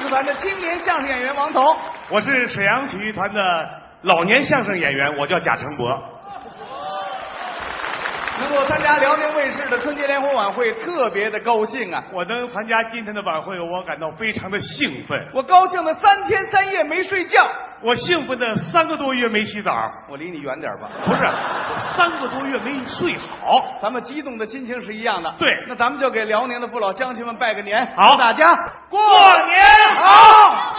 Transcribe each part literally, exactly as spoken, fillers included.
剧团的青年相声演员王彤， 我是沈阳曲艺团的老年相声演员，我叫贾成博。 能够参加辽宁卫视的春节联欢晚会，特别的高兴啊！ 我能参加今天的晚会，我感到非常的兴奋。 我高兴的三天三夜没睡觉， 我兴奋的三个多月没洗澡。 我离你远点吧。 不是，我三个多月没睡好。 咱们激动的心情是一样的。 对， 那咱们就给辽宁的父老乡亲们拜个年， 好， 大家过年好！ 好，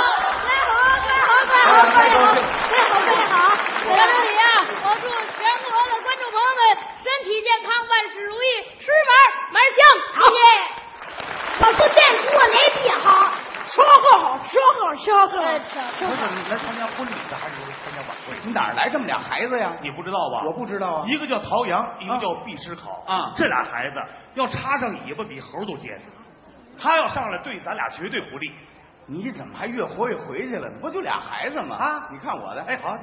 拜好，拜好，拜好，拜好，拜好，拜好！在这里啊，我祝全国的观众朋友们身体健康，万事如意，吃满满香，谢谢。 我不但过年比好，吃好好，吃好吃好。 不是你来参加婚礼的，还是参加晚会？你哪儿来这么俩孩子呀？ 你不知道吧？ 我不知道啊。 一个叫陶阳，一个叫毕师考啊。 这俩孩子要插上尾巴，比猴都尖。他要上来对咱俩绝对不利。 你怎么还越活越回去了？不就俩孩子吗？ 啊， 你看我的， 哎，好。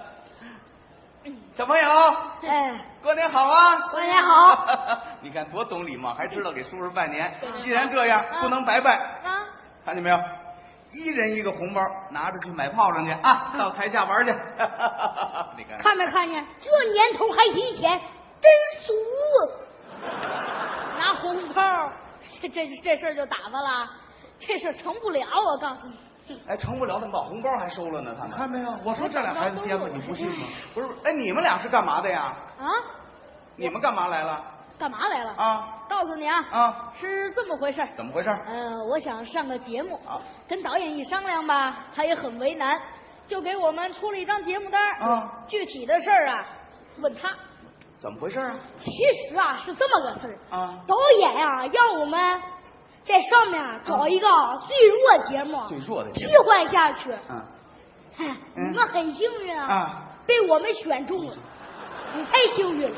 小朋友， 哎， 过年好啊！ 过年好！ 你看多懂礼貌，还知道给叔叔拜年。既然这样，不能白拜啊！ 看见没有？一人一个红包，拿着去买炮仗去啊！到台下玩去。你看， 看没看见？这年头还提钱，真俗啊！ 拿红包，这这这事儿就打发了，这事儿成不了。我告诉你。 哎，成不了，怎么把红包还收了呢？他们看没有？我说这俩孩子尖子，你不信吗？ 不是，哎，你们俩是干嘛的呀？ 啊？ 你们干嘛来了？ 干嘛来了？ 啊！ 告诉你啊， 啊， 是这么回事。 怎么回事？ 呃，我想上个节目， 啊， 跟导演一商量吧，他也很为难，就给我们出了一张节目单。 啊， 具体的事儿啊，问他。 怎么回事啊？ 其实啊，是这么个事儿啊， 导演呀、啊、要我们在上面找一个最弱节目， 最弱的替换下去。 嗯， 哎，你们很幸运啊， 啊， 被我们选中了，你太幸运了。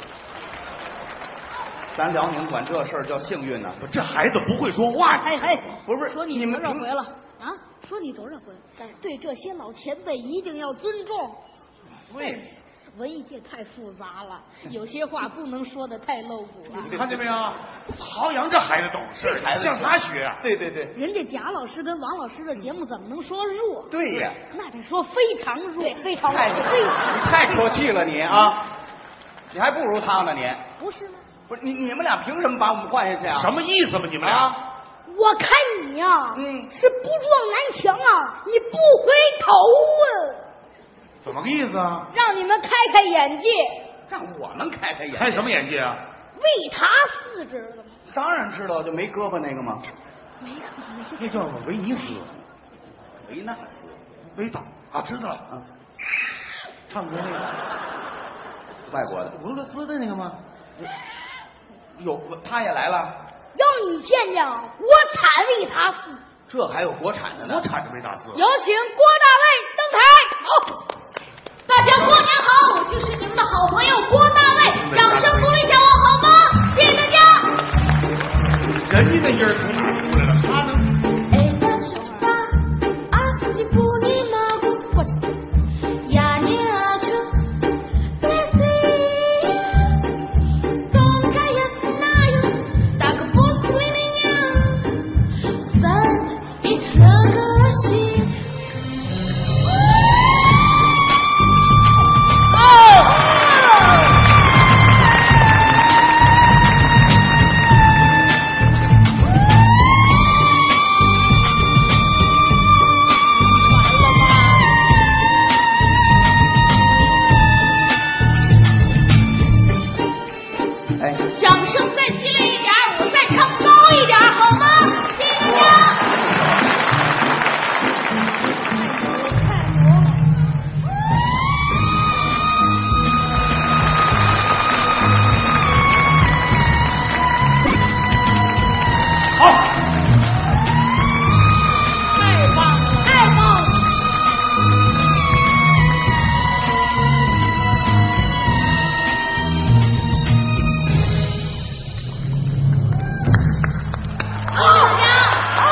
咱辽宁管这事儿叫幸运呢。 这孩子不会说话。 哎哎， 不是不是， 说你你们多少回了啊？说你多少回？对这些老前辈一定要尊重。 对。 文艺界太复杂了，有些话不能说的太露骨了。 你看见没有？陶阳这孩子懂事，向他学啊。 对对对， 人家贾老师跟王老师的节目怎么能说弱？ 对呀， 那得说非常弱， 对，非常太非常。 你太客气了你啊！你还不如他呢你。 不是吗？ 不是你你们俩凭什么把我们换下去啊？ 什么意思嘛？你们俩？ 啊、 我看你呀、啊， 嗯， 是不撞南墙啊，你不回头啊。 怎么个意思啊？ 让你们开开眼界。 让我能开开眼界？ 开什么眼界啊？ 维塔斯知道吗？ 当然知道，就没胳膊那个吗？ 没有， 那叫维尼斯。 维纳斯， 维达啊，知道了啊。唱歌那个， 外国的， 俄罗斯的那个吗？ 有，他也来了。 让你见见国产维塔斯。 这还有国产的呢？ 国产的维塔斯。 有请郭大卫登台。好。 大家过年好，我就是你们的好朋友郭大卫，掌声鼓励一下我好吗？谢谢大家。 人家的音儿从哪出来了？他能。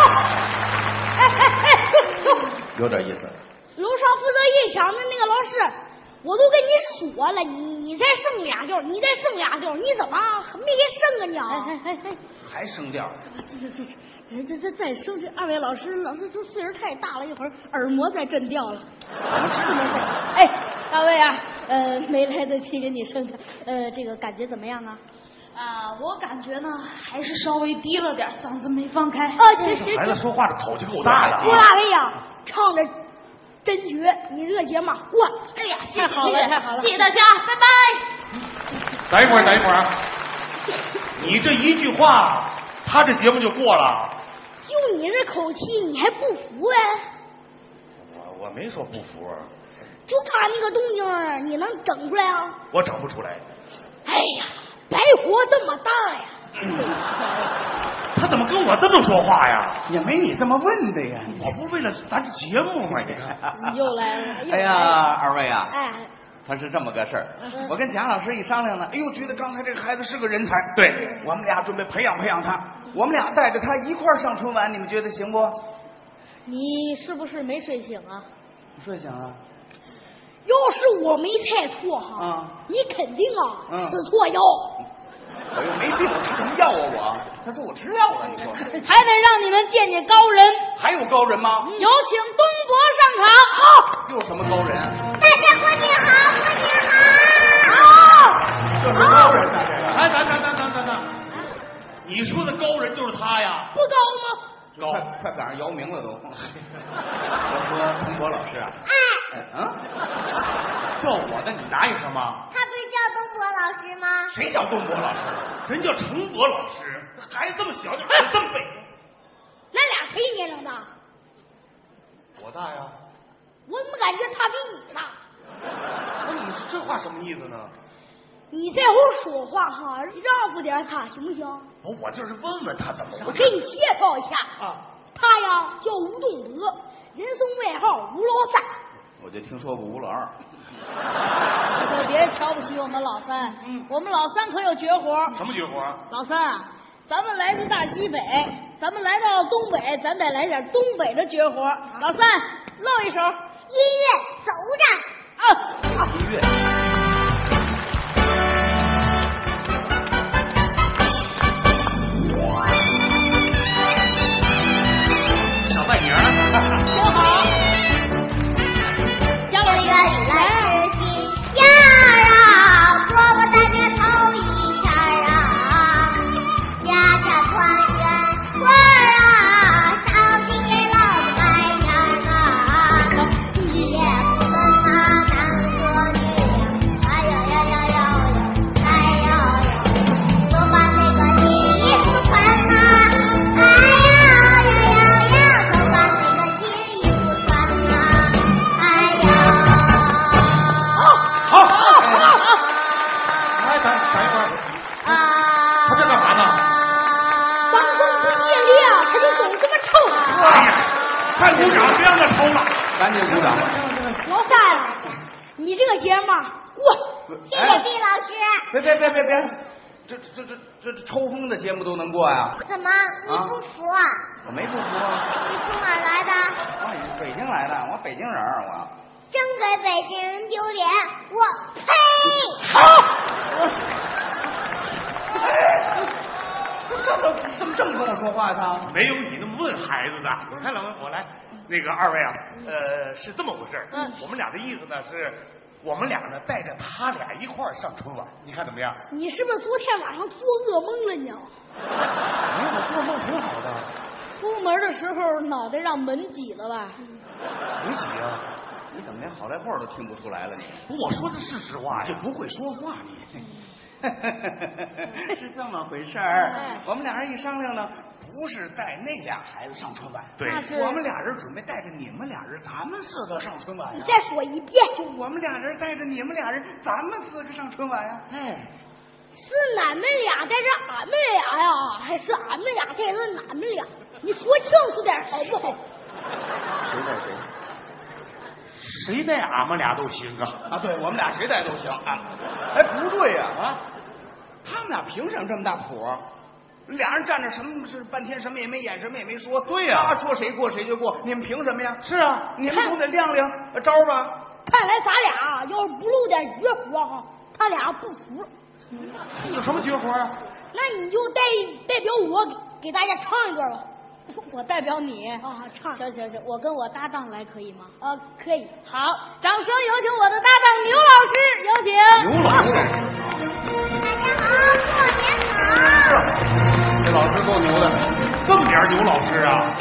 有点意思。 楼上负责印响的那个老师， 我都跟你说了，你你再剩俩调，你再剩俩调，你怎么没给剩啊你？哎哎哎， 还升调？ 这这这这这这再升这二位老师，老师这岁数太大了，一会儿耳膜再震掉了。 怎么治呢？ 哎，大卫啊，呃，没来得及给你升的，呃，这个感觉怎么样啊？ 啊，我感觉呢还是稍微低了点，嗓子没放开。 哦，行行孩子行。 说话的口气够大的啊！ 郭大卫呀，唱的真绝，你这个节目过。 哎呀，谢谢太好了，太好了， 谢谢大家，拜拜。 等一会儿，等一会儿，你这一句话，他这节目就过了。 就你这口气，你还不服哎？ 我我没说不服， 就他那个动静，你能整出来啊？ 我整不出来。 哎呀，白活这么大呀！ 他怎么跟我这么说话呀？ 也没你这么问的呀。 我不为了咱这节目吗？你看， 又来了。又来了哎呀，二位啊， 哎， 他是这么个事儿。我跟贾老师一商量呢，哎呦，觉得刚才这个孩子是个人才。 对， 我们俩准备培养培养他，我们俩带着他一块儿上春晚，你们觉得行不？ 你是不是没睡醒啊？ 睡醒了。 要是我没猜错哈， 嗯你肯定啊、 嗯吃错药， 我又没病，我吃什么药啊我？他说我吃药了，你说还得让你们见见高人。 还有高人吗？ 有请东伯上场。好， 又什么高人？ 大家过年好，过年好。 这是高人呐，这个。 哎，等等等等等等，你说的高人就是他呀？ 不高吗？ 高， 快快赶上姚明了都。我说童博老师啊， 哎， 哎嗯， 叫我的你答应什么？ 他不是叫东伯老师吗？ 谁叫东博老师？人叫程博老师。孩子这么小就这么背。 咱俩谁年龄大？ 多大呀？ 我怎么感觉他比你大？ 那你这话什么意思呢？ 你再会说话哈，让步点他行不行？ 我我就是问问他怎么回事。 我给你介绍一下啊， 他呀叫吴东德，人送外号吴老三。 我就听说过吴老二。 可别瞧不起我们老三， 嗯我们老三可有绝活。 什么绝活？ 老三啊，咱们来自大西北，咱们来到东北，咱得来点东北的绝活。老三，露一手。音乐走着啊！ 音乐。 小拜年儿。 挺好。家老原来是金燕啊，婆婆在这头一天啊，家家团圆团啊，烧金给老子拜年啊，一夜不分那男和女，哎呀呀呀呀呀，哎呀呀，都把那个新衣服穿呐，哎呀呀呀呀，都把那个新衣服穿呐，哎呀。 好，好，好，好。哎，等等一会儿， 啊！ 他这干嘛呢？ 掌声不激烈啊，他就总这么臭。 哎呀，快鼓掌，别让他抽了。 赶紧鼓掌。 老三啊，你这个节目过。 谢谢毕老师。 别别别别别，这这这这这抽风的节目都能过呀？ 怎么你不服啊？ 我没不服啊， 你从哪儿来的？ 我北京来的，我北京人儿我。 真给北京人丢脸！我呸！ 这么这么这么跟我说话呀他？ 没有你那么问孩子的。你看老文，我来，那个二位啊，呃，是这么回事儿。 嗯我们俩的意思呢是，我们俩呢带着他俩一块儿上春晚，你看怎么样？ 你是不是昨天晚上做噩梦了呢？ 没有，我做梦挺好的。 出门的时候脑袋让门挤了吧？ 没挤啊。 你怎么连好赖话都听不出来了你？ 不，我说的是实话呀。 就不会说话你。是这么回事儿哎， 我们俩人一商量呢，不是带那俩孩子上春晚， 对那是我们俩人准备带着你们俩人，咱们四个上春晚呀。 你再说一遍。 就我们俩人带着你们俩人，咱们四个上春晚呀。 哎，是俺们俩带着俺们俩呀，还是俺们俩带着俺们俩？你说清楚点好不好？ 谁带谁？ 谁带俺们俩都行啊。 啊，对我们俩谁带都行啊。哎，不对呀啊，他们俩凭什么这么大谱？俩人站着什么是半天什么也没演，什么也没说。 对呀他说谁过谁就过，你们凭什么呀？ 是啊， 你们总得亮亮招吧？ 看来咱俩要是不露点绝活哈，他俩不服。 有什么绝活啊？ 那你就代代表我给给大家唱一段吧。 我代表你啊，唱。 行行行，我跟我搭档来可以吗？ 啊，可以。 好，掌声有请我的搭档牛老师，有请。 牛老师， 大家好，过年好。 这老师够牛的，这么点牛老师啊！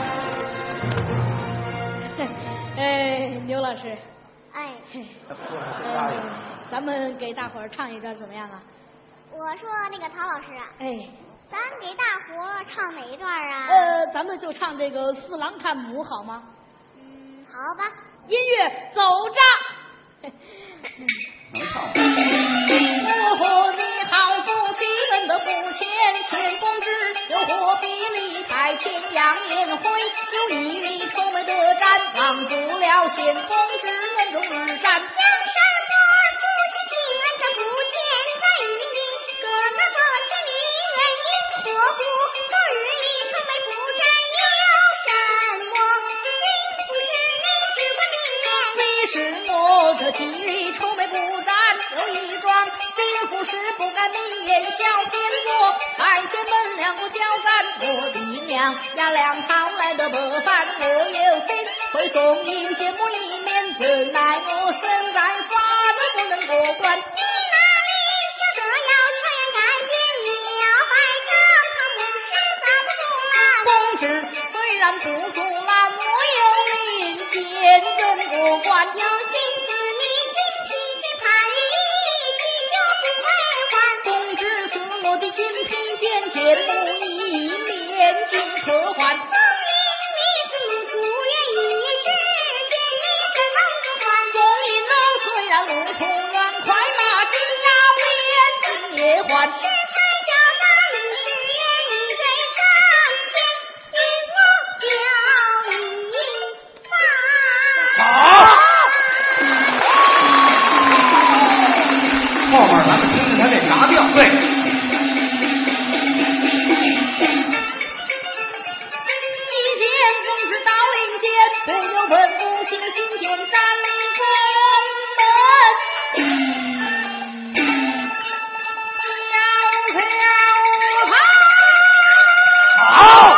哎，牛老师， 哎， 呃，咱们给大伙儿唱一段怎么样啊？ 我说那个陶老师啊， 哎， 咱给大伙儿唱哪一段啊？ 呃，咱们就唱这个四郎探母好吗？ 嗯，好吧。 音乐走着。 能唱吗？ 哦，你好，父亲的父亲秦公之，又何必理财庆阳年会？有一粒愁眉的瞻，忘不了秦公之眼中日闪。 江山做父亲心安着不见在于你，哥哥过千里人因何故？昨日里愁眉不展有什么？并不是你是我命你是我这今日愁眉不展，有一桩心腹事不敢明言小天作，拜见门两不交战，我的娘呀两朝来的不凡，我有心会送迎节目一面，怎奈我身在法律不能过关。 你那里说得要全改变，你要败仗他不是遭不住了。 公子虽然不足了，我有令见人过关。 有心思你听提起派一去就不会还。 公子是我的金品见见母一面尽可还。 当年你自不愿意实现，你怎能不还？ 宋银楼虽然路途远，快马金牙不言今夜还。 是才叫大律师愿你给上天与我表一番。 好，后面咱们听听他这拿调。对。 一见公子到领间，不由本不心心间站立宫门，悄悄跑。 好，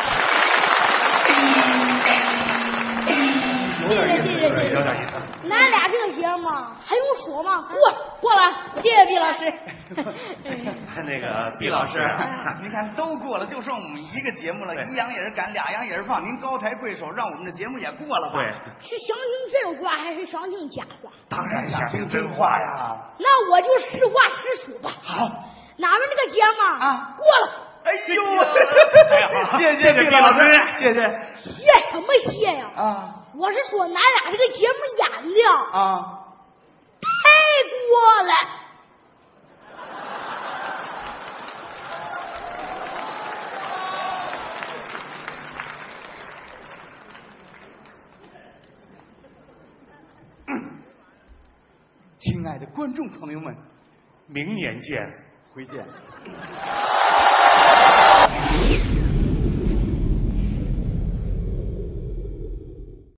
谢谢谢谢谢谢。 有点意思。 咱俩这个节目还用说吗？过过了，谢谢毕老师。 那个毕老师， 您看都过了，就剩我们一个节目了， 对一阳也是赶，俩阳也是放。您高抬贵手，让我们这节目也过了吧？ 对， 是想听真话还是想听假话？ 当然想听真话呀。 那我就实话实说吧。 好， 俺们这个节目啊过了。 哎呦， 哎好谢谢毕毕老师师， 谢谢谢什么谢呀？ 啊我是说，咱俩这个节目演的啊！ 太过了。 亲爱的观众朋友们， 明年见。 回见。